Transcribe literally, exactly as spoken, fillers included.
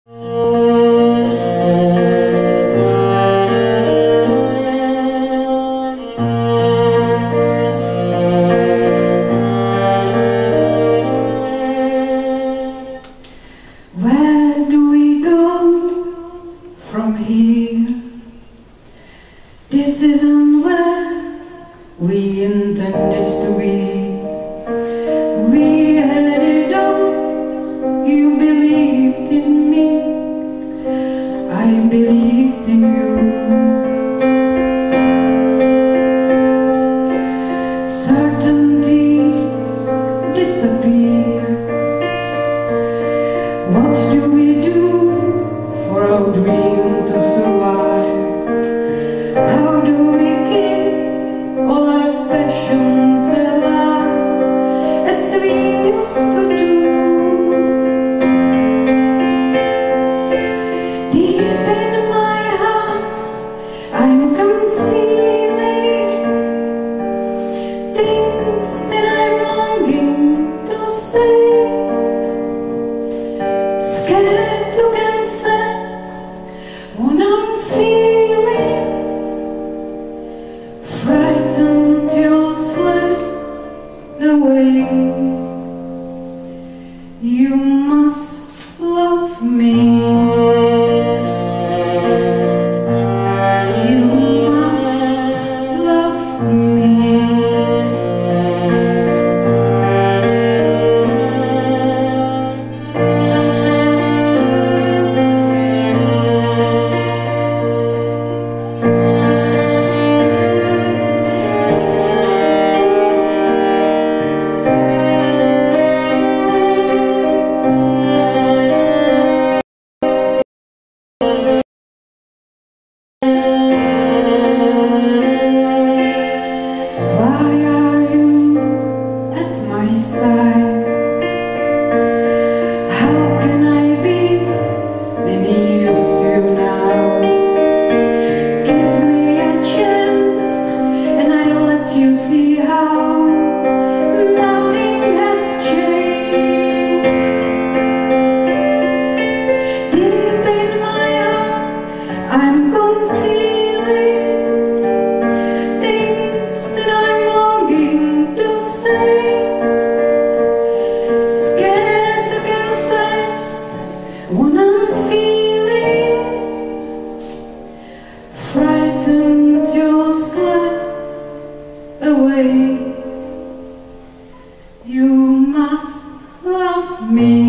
Where do we go from here? This isn't where we intended to be. We had it all. You believed in me, I believed in you. Certainties disappear. What do we do for our dream to survive? How do we keep all our passions alive as we used to do? Deep in my heart I'm concealing things that I'm longing to say. Scared to confess what I'm feeling, frightened you'll slip away. You must love me. You must love me. Why are you at my side? How can I be any use to you now? Give me a chance and I'll let you see how nothing has changed. Deep in my heart I'm concealing things that I'm longing to say. Scared to confess what I'm feeling, frightened you'll slip away. You must love me.